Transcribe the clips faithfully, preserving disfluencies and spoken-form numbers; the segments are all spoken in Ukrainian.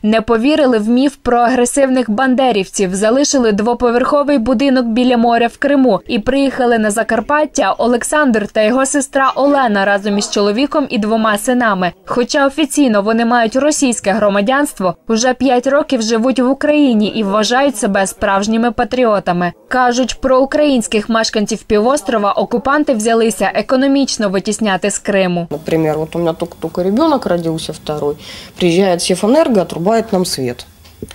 Не повірили в міф про агресивних бандерівців, залишили двоповерховий будинок біля моря в Криму і приїхали на Закарпаття Олександр та його сестра Олена разом із чоловіком і двома синами. Хоча офіційно вони мають російське громадянство, уже п'ять років живуть в Україні і вважають себе справжніми патріотами. Кажуть, про українських мешканців півострова окупанти взялися економічно витісняти з Криму. Наприклад, от у мене тільки ребенок родився, второй, приїжджає Севенерго, отрубають нам світ.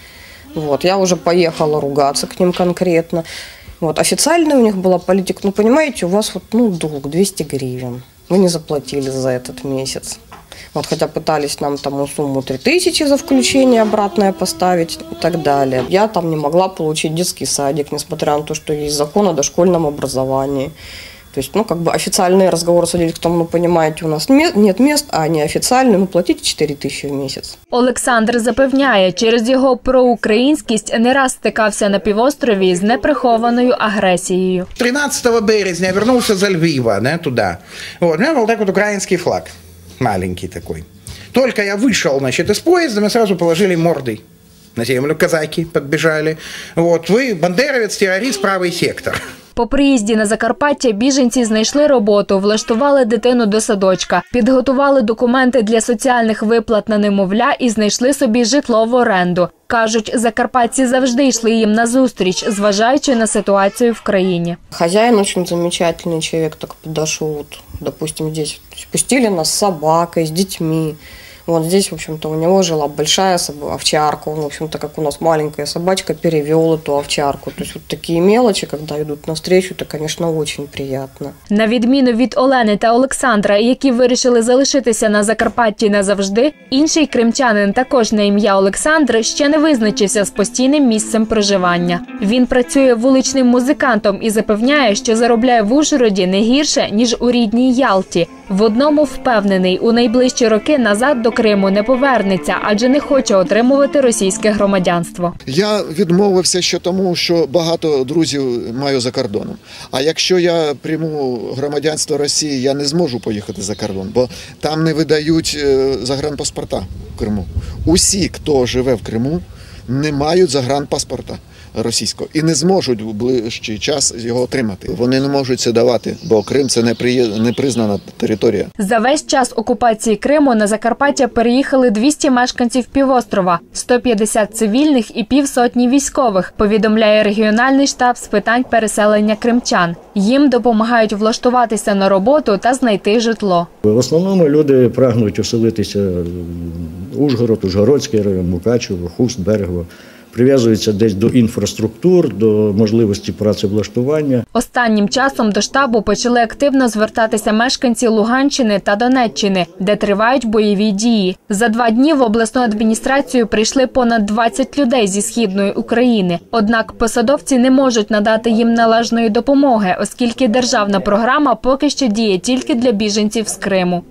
Вот, я уже поехала ругаться к ним конкретно. Вот, официально у них была политика, ну, понимаете, у вас вот, ну, долг двести гривен. Вы не заплатили за этот месяц. Вот, хотя пытались нам там сумму три тысячи за включение обратное поставить и так далее. Я там не могла получить детский садик, несмотря на то, что есть закон о дошкольном образовании. То есть, ну, как бы официальные разговоры сводились к тому, ну, понимаете, у нас нет мест, а неофициальные, ну, платите чотири тисячі в місяць. Олександр запевняє, через його проукраїнськість не раз стикався на півострові з неприхованою агресією. тринадцатого березня я вернувся з Львова, да, туди. Вот, у мене був такий український флаг, маленький такой. Только я вышел, значит, из поезда, мы сразу положили мордой на землю, казаки подбежали. Вот, вы бандеровец, террорист, правый сектор. По приїзді на Закарпаття біженці знайшли роботу, влаштували дитину до садочка, підготували документи для соціальних виплат на немовля і знайшли собі житло в оренду. Кажуть, закарпатці завжди йшли їм назустріч, зважаючи на ситуацію в країні. Хозяин очень замечательный человек, так подошел, вот, допустим, здесь пустили нас с собакой, с детьми. Вот здесь, в общем-то, у него жила большая овчарка, он, в общем-то, как у нас маленькая собачка, перевел эту овчарку. То есть вот такие мелочи, когда идут навстречу, это, конечно, очень приятно. На відміну від Олени та Олександра, які вирішили залишитися на Закарпатті назавжди, інший кримчанин, також на ім'я Олександр, ще не визначився з постійним місцем проживання. Він працює вуличним музикантом і запевняє, що заробляє в Ужгороді не гірше, ніж у рідній Ялті. В одному впевнений, у найближчі роки назад до Криму не повернеться, адже не хоче отримувати російське громадянство. Я відмовився ще тому, що багато друзів маю за кордоном. А якщо я прийму громадянство Росії, я не зможу поїхати за кордон, бо там не видають загранпаспорта в Криму. Усі, хто живе в Криму, не мають загранпаспорта російського і не зможуть в ближчий час його отримати. Вони не можуть це давати, бо Крим – це непризнана територія. За весь час окупації Криму на Закарпаття переїхали двісті мешканців півострова, сто п'ятдесят цивільних і півсотні військових, повідомляє регіональний штаб з питань переселення кримчан. Їм допомагають влаштуватися на роботу та знайти житло. В основному люди прагнуть оселитися в Ужгород, Ужгородський район, Мукачево, Хуст, Берегово. Прив'язуються десь до інфраструктур, до можливості працевлаштування. Останнім часом до штабу почали активно звертатися мешканці Луганщини та Донеччини, де тривають бойові дії. За два дні в обласну адміністрацію прийшли понад двадцять людей зі Східної України. Однак посадовці не можуть надати їм належної допомоги, оскільки державна програма поки що діє тільки для біженців з Криму.